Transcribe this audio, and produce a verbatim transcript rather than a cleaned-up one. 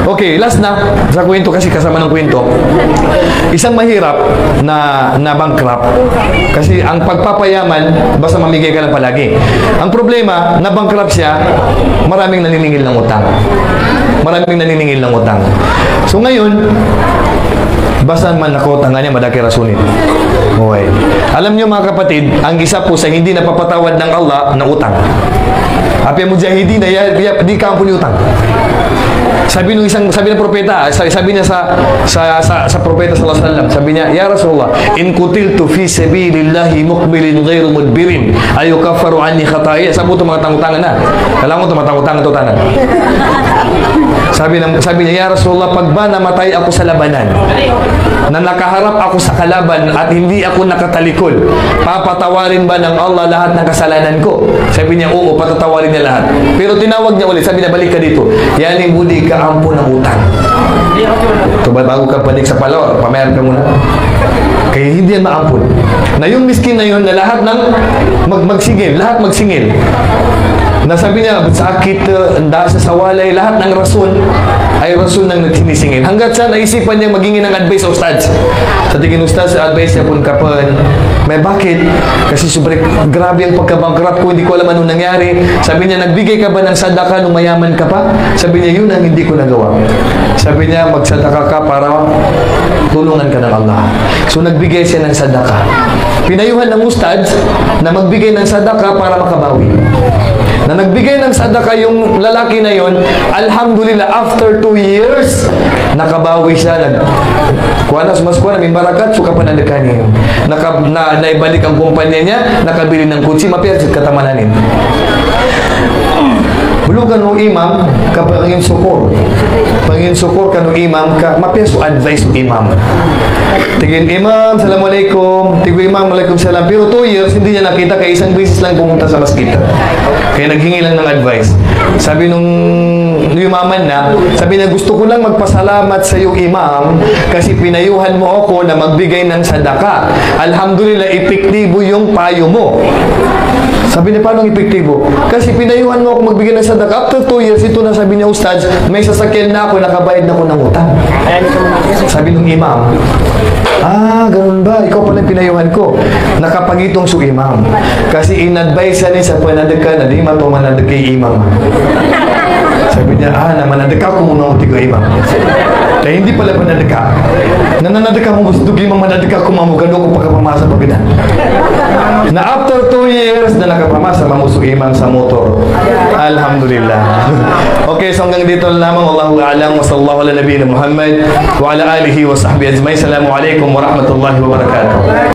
Okay, last na sa kwento kasi kasama ng kwento. Isang mahirap na na bankrupt kasi ang pagpapayaman basta mamigay ka lang palagi. Ang problema, na bankrupt siya, maraming naniningil ng utang. Maraming naniningil ng utang. So ngayon, basta man ako tanga niya madaki rasunin. Okay. Alam niyo mga kapatid, ang isa po sa hindi napapatawad ng Allah na utang. Api mujahidin na ya, ya di kampo ni utang. Sabi nung isang sabi ng propeta, sabi niya sa sa sa, sa propeta sallallahu alaihi wasallam, sabi niya, "Ya Rasulullah, in qutiltu fi sabilillahi muqbilin ghairu mudbirin, ayukaffaru anni khataaya." Sabi to mga tangutangan na. Kailangan mo to matangutangan to tanan. Sabi ng sabi niya, "Ya Rasulullah, pag ba namatay ako sa labanan, na nakaharap ako sa kalaban at hindi ako nakatalikod, papatawarin ba ng Allah lahat ng kasalanan ko?" Sabi niya, "Oo, patatawarin niya lahat." Pero tinawag niya ulit, sabi niya, "Balik ka dito. Yan yung budi ka ampo ng utang." So, bago ka balik sa palor, pamayan ka muna. Kaya hindi yan maampun. Na yung miskin na yun, na lahat ng mag magsingil, lahat magsingil. Nasabi niya, sakit, uh, sa sawalay, lahat ng rason ay rason ng nagsinisingil. Hanggat sa naisipan niya magingin ng advice sa ustads. Sa tingin ustads, sa advice niya pun kapan, may bakit? Kasi sobrang grabe ang pagkabangkrap ko, hindi ko alam anong nangyari. Sabi niya, nagbigay ka ba ng sadaka nung mayaman ka pa? Sabi niya, yun ang hindi ko nagawa. Sabi niya, magsadaka ka para tulungan ka ng Allah. So nagbigay siya ng sadaka. Pinayuhan ng ustads na magbigay ng sadaka para makabawi. Na nagbigay ng sadaka yung lalaki na yon, alhamdulillah, after two years, nakabawi siya. Nag, kuwanas mas kuwanas, may barakat, suka pa nandakan niya. Naka, na, naibalik ang kumpanya niya, nakabili ng kutsi, mapiyat katamananin. Bulugan ng imam, kapag pangin sukor. Pangin sukor ka ng imam, ka, mapiyaso advice ng imam. Tigin, "Imam, Assalamualaikum." Tigo, "Imam, Alaikum salam." Pero two years, hindi niya nakita, kaya isang beses lang pumunta sa maskita. Kaya naghingi lang ng advice. Sabi nung yumaman na, sabi niya, "Gusto ko lang magpasalamat sa iyo, Imam, kasi pinayuhan mo ako na magbigay ng sadaka. Alhamdulillah, epektibo yung payo mo." Sabi niya, "Paano epektibo?" "Kasi pinayuhan mo ako magbigay ng sadaka. After two years, ito na," sabi niya, "Ustads, may sasakyan na ako, nakabayad na ako ng utang." Sabi nung imam, "Ah, ganun ba? Ikaw pala pinayuhan ko." Nakapagitong su imam. Kasi in-advise niya sa panadaka na di matumanad kay imam. Sabi niya, "Ah, namanadaka ko muna ang tigo imam." Kaya hindi pala panadaka. Nananadaka mo gusto imam, manadaka ko mamugano ko pagkapamasa pagkita. Na after two years na nakapamasa, mamuso imam sa motor. Alhamdulillah. Okay, so hanggang dito lamang. Allahu a'lam wa sallallahu ala nabiyina Muhammad wa ala alihi wa sahbihi ajma'in. Assalamualaikum warahmatullahi wabarakatuh.